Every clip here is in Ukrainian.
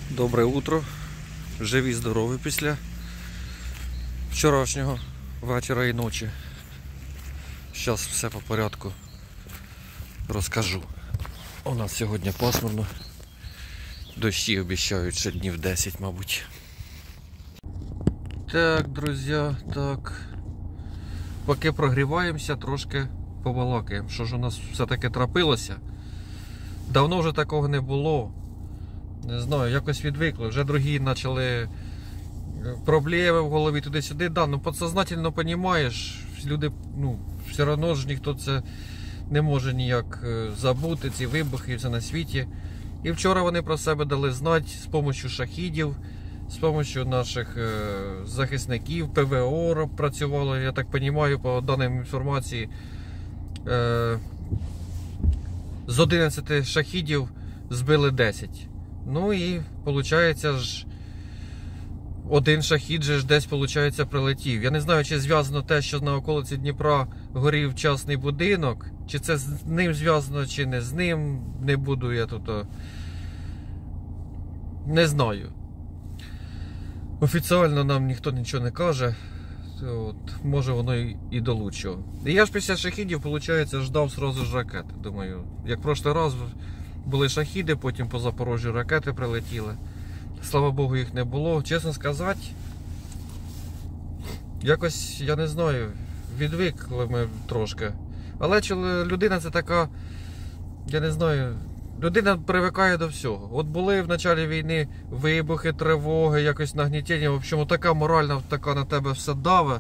Добре утро, живі, здорові після вчорашнього вечора і ночі. Зараз все по порядку розкажу. У нас сьогодні пасмурно, дощі обіцяють ще днів 10, мабуть. Так, друзі, так. Поки прогріваємося, трошки побалакаємо. Що ж у нас все-таки трапилося? Давно вже такого не було. Не знаю, якось відвикли. Вже другі почали проблеми в голові туди-сюди. Да, ну підсознательно розумієш, люди, все одно ж ніхто це не може ніяк забути, ці вибухи і все на світі. І вчора вони про себе дали знати з допомогою шахідів, з допомогою наших захисників, ПВО працювало, я так розумію, по даним інформації. З 11 шахідів збили 10. Ну і, виходить, ж один шахід же ж десь, виходить, прилетів. Я не знаю, чи зв'язано те, що на околиці Дніпра горів частний будинок, чи це з ним зв'язано, чи не з ним. Не буду я тут... Не знаю. Офіційно нам ніхто нічого не каже. От, може воно і до лучшого. І я ж після шахідів, виходить, ждав сразу ж ракети. Думаю, як в прошлий раз були шахіди, потім по Запорожжю ракети прилетіли. Слава Богу, їх не було. Чесно сказати, якось, я не знаю, відвикли ми трошки. Але людина це така, я не знаю, людина привикає до всього. От були в початку війни вибухи, тривоги, якось нагнітення. В общем, така моральна, така на тебе все даве.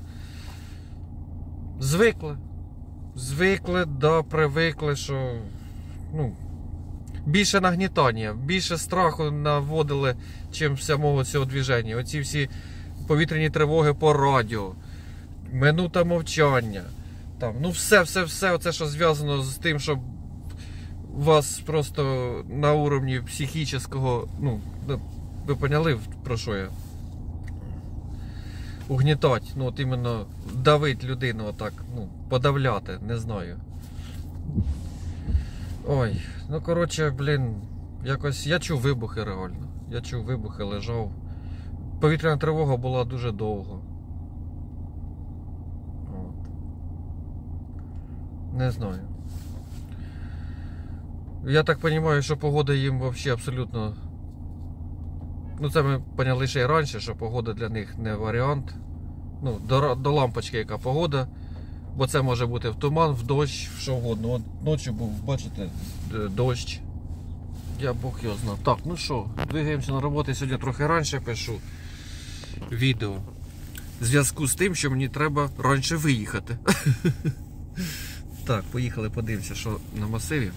Звикли, да, привикли, що, більше нагнітання, більше страху наводили, чим самого цього движення. Оці всі повітряні тривоги по радіо, минута мовчання. Там, все, оце, що зв'язано з тим, що вас просто на уровні психічного, ви поняли, про що я? Угнітать, от іменно давить людину отак, подавляти, не знаю. Ой, коротше, якось я чув вибухи реально. Я чув вибухи, лежав. Повітряна тривога була дуже довго. От. Не знаю. Я так розумію, що погода їм взагалі абсолютно... це ми поняли ще й раніше, що погода для них не варіант. До лампочки яка погода. Бо це може бути в туман, в дощ, в що угодно. От ночі був, бачите, дощ. Я Бог його знав. Так, двигаємося на роботу. Сьогодні трохи раніше пишу відео. В зв'язку з тим, що мені треба раніше виїхати. Так, поїхали, подивимося, що на масиві.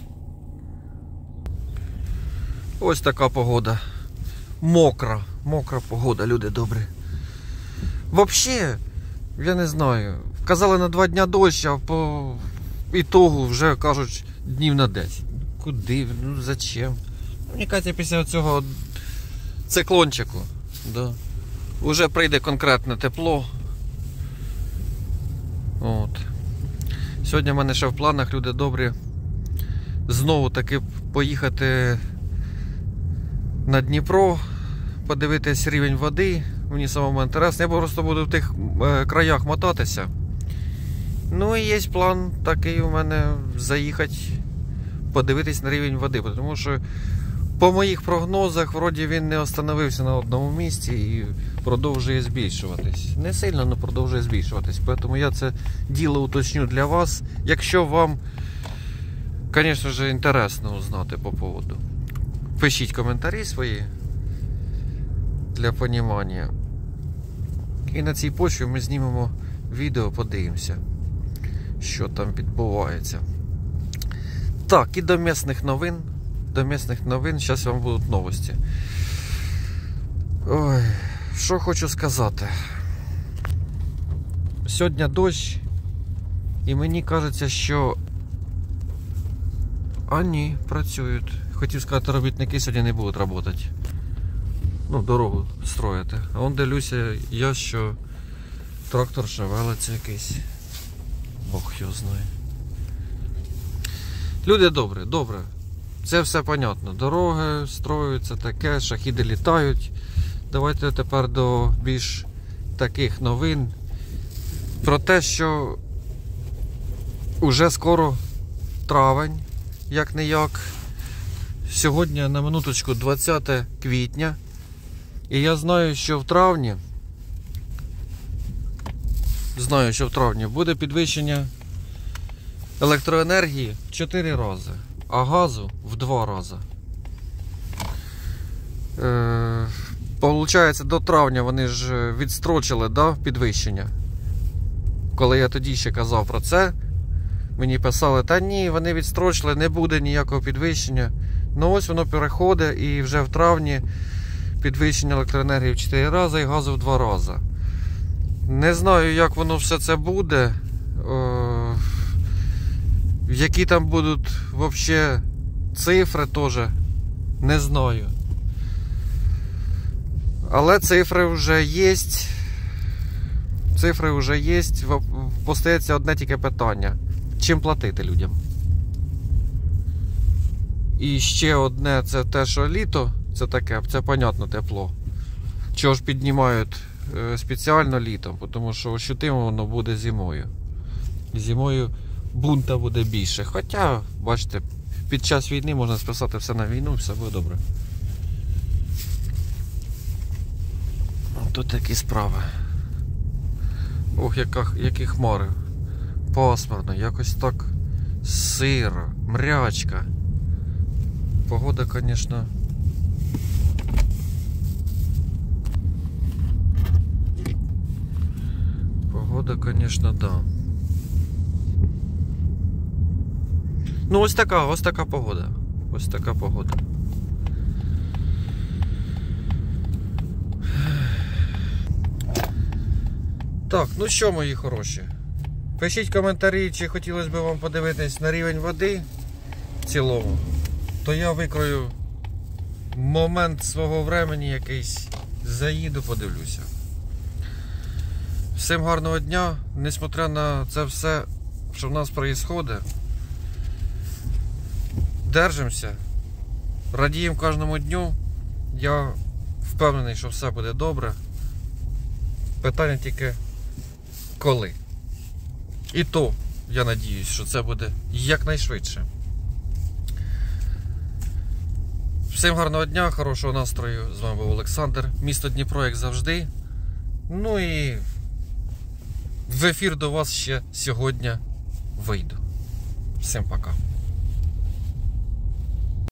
Ось така погода. Мокра погода, люди добрі. Взагалі, я не знаю. Казали на 2 дня дощ, а по ітогу вже кажуть днів на 10. Куди? Зачем? Мені кажеться, після цього циклончику, да, вже прийде конкретне тепло. От. Сьогодні в мене ще в планах, люди добрі, знову таки поїхати на Дніпро, подивитись рівень води. Мені самому інтересно. Я просто буду в тих краях мотатися. І є план такий у мене заїхати, подивитись на рівень води. Тому що по моїх прогнозах, вроді він не остановився на одному місці і продовжує збільшуватись. Не сильно, але продовжує збільшуватись. Тому я це діло уточню для вас. Якщо вам, звісно ж, інтересно узнати по поводу. Пишіть коментарі свої для розуміння. І на цій почві ми знімемо відео, подивимося, що там відбувається. Так, і до місних новин. Зараз вам будуть новості. Ой, що хочу сказати. Сьогодні дощ, і мені кажеться, що... ні, працюють. Хотів сказати, робітники сьогодні не будуть працювати. Дорогу строїти. А он дивлюся, що трактор шевелиться якийсь. Бог його знає. Люди добре. Це все понятно. Дороги строюються, таке, шахіди літають. Давайте тепер до більш таких новин. Про те, що уже скоро травень, як-не-як. Сьогодні, на минуточку, 20 квітня. І я знаю, що в травні буде підвищення електроенергії в 4 рази, а газу в 2 рази. Получається, до травня вони ж відстрочили, да, підвищення. Коли я тоді ще казав про це, мені писали, та ні, вони відстрочили, не буде ніякого підвищення. Ну ось воно переходить, і вже в травні підвищення електроенергії в 4 рази і газу в 2 рази. Не знаю, як воно все це буде. Які там будуть взагалі цифри теж, не знаю. Але цифри вже є. Цифри вже є. Постається одне тільки питання. Чим платити людям? І ще одне, це те, що літо, це таке, це понятно, тепло. Чого ж піднімають спеціально літом, тому що ощутимо воно буде зимою. Зимою бунта буде більше. Хоча, бачите, під час війни можна списати все на війну, все буде добре. Тут такі справи. Ох, які хмари. Пасмурно, якось так сиро, мрячка. Погода, звісно. Погода, звісно, да. Ну, ось така погода. Ось така погода. Так, ну що, мої хороші? Пишіть коментарі, чи хотілося б вам подивитись на рівень води в цілому. То я викрою момент свого времени якийсь, заїду, подивлюся. Всім гарного дня, несмотря на це все, що в нас відбувається. Держимося, радіємо кожному дню. Я впевнений, що все буде добре. Питання тільки коли. І то, я надіюсь, що це буде якнайшвидше. Всім гарного дня, хорошого настрою. З вами був Олександр. Місто Дніпро, як завжди. Ну і в ефір до вас ще сьогодні вийду. Всім пока.